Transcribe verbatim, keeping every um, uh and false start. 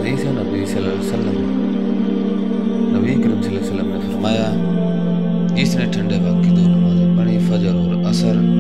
हदीस है नबी सल्लल्लाहु अलैहि वसल्लम नबी करीम सल्लल्लाहु अलैहि वसल्लम ने फरमाया, जिसने ठंडे वक्त की दो नमाजें पढ़ी, फजर और असर,